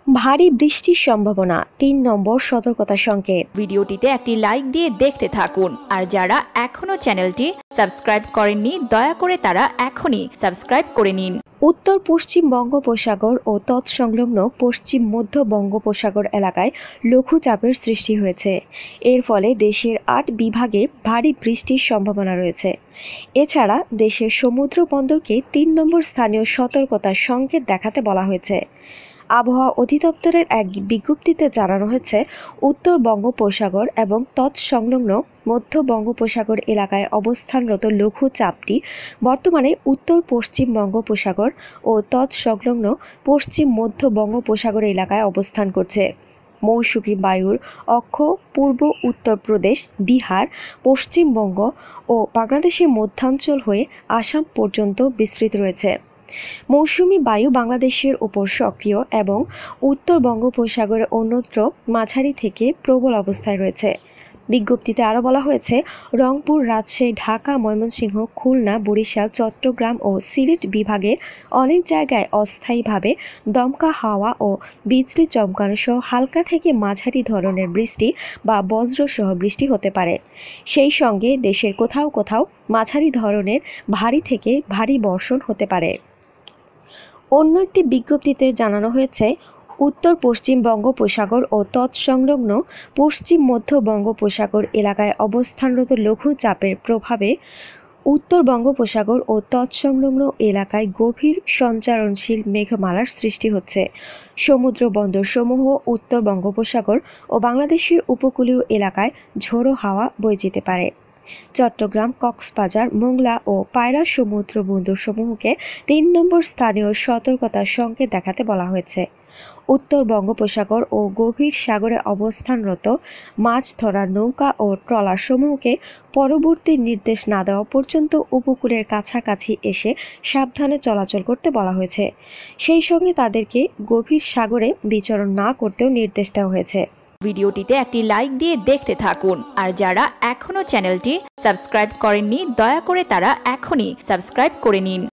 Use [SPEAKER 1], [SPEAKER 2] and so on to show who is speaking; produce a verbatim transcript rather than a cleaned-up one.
[SPEAKER 1] ভারী বৃষ্টির সম্ভাবনা, তিন নম্বর সতর্কতা সংকেত।
[SPEAKER 2] ভিডিওটিতে একটি লাইক দিয়ে দেখতে থাকুন, আর যারা এখনো চ্যানেলটি সাবস্ক্রাইব করেননি দয়া করে তারা এখনই সাবস্ক্রাইব করে নিন।
[SPEAKER 1] উত্তর পশ্চিম বঙ্গোপসাগর ও তৎসংলগ্ন পশ্চিম মধ্য বঙ্গোপসাগর এলাকায় লঘুচাপের সৃষ্টি হয়েছে। এর ফলে দেশের আট বিভাগে ভারী বৃষ্টির সম্ভাবনা রয়েছে। এছাড়া দেশের সমুদ্র বন্দরকে তিন নম্বর স্থানীয় সতর্কতার সংকেত দেখাতে বলা হয়েছে। আবহাওয়া অধিদপ্তরের এক বিজ্ঞপ্তিতে জানানো হয়েছে, উত্তর বঙ্গোপসাগর এবং তৎসংলগ্ন মধ্য বঙ্গোপসাগর এলাকায় অবস্থানরত লঘুচাপটি বর্তমানে উত্তর পশ্চিম বঙ্গোপসাগর ও তৎসংলগ্ন পশ্চিম মধ্য বঙ্গোপসাগর এলাকায় অবস্থান করছে। মৌসুমী বায়ুর অক্ষ পূর্ব উত্তরপ্রদেশ, বিহার, পশ্চিমবঙ্গ ও বাংলাদেশের মধ্যাঞ্চল হয়ে আসাম পর্যন্ত বিস্তৃত রয়েছে। মৌসুমী বায়ু বাংলাদেশের উপর সক্রিয় এবং উত্তর বঙ্গোপসাগরের অন্যত্র মাঝারি থেকে প্রবল অবস্থায় রয়েছে। বিজ্ঞপ্তিতে আরও বলা হয়েছে, রংপুর, রাজশাহী, ঢাকা, ময়মনসিংহ, খুলনা, বরিশাল, চট্টগ্রাম ও সিলেট বিভাগের অনেক জায়গায় অস্থায়ীভাবে দমকা হাওয়া ও বিজলি চমকানো সহ হালকা থেকে মাঝারি ধরনের বৃষ্টি বা বজ্রসহ বৃষ্টি হতে পারে। সেই সঙ্গে দেশের কোথাও কোথাও মাঝারি ধরনের ভারী থেকে ভারী বর্ষণ হতে পারে। অন্য একটি বিজ্ঞপ্তিতে জানানো হয়েছে, উত্তর পশ্চিম বঙ্গোপসাগর ও তৎসংলগ্ন পশ্চিম মধ্য বঙ্গোপসাগর এলাকায় অবস্থানরত লঘুচাপের প্রভাবে উত্তর বঙ্গোপসাগর ও তৎসংলগ্ন এলাকায় গভীর সঞ্চারণশীল মেঘমালার সৃষ্টি হচ্ছে। সমুদ্র বন্দরসমূহ উত্তর বঙ্গোপসাগর ও বাংলাদেশের উপকূলীয় এলাকায় ঝোড়ো হাওয়া বয়ে যেতে পারে। চট্টগ্রাম, কক্সবাজার, মোংলা ও পায়রা সমুদ্র বন্দরসমূহকে তিন নম্বর স্থানীয় সতর্কতার সংকেত দেখাতে বলা হয়েছে। উত্তর বঙ্গোপসাগর ও গভীর সাগরে অবস্থানরত মাছ ধরার নৌকা ও ট্রলারসমূহকে পরবর্তী নির্দেশ না দেওয়া পর্যন্ত উপকূলের কাছাকাছি এসে সাবধানে চলাচল করতে বলা হয়েছে। সেই সঙ্গে তাদেরকে গভীর সাগরে বিচরণ না করতেও নির্দেশ দেওয়া হয়েছে।
[SPEAKER 2] ভিডিওটিতে একটি লাইক দিয়ে দেখতে থাকুন, আর যারা এখনো চ্যানেলটি সাবস্ক্রাইব করেননি দয়া করে তারা এখনই সাবস্ক্রাইব করে নিন।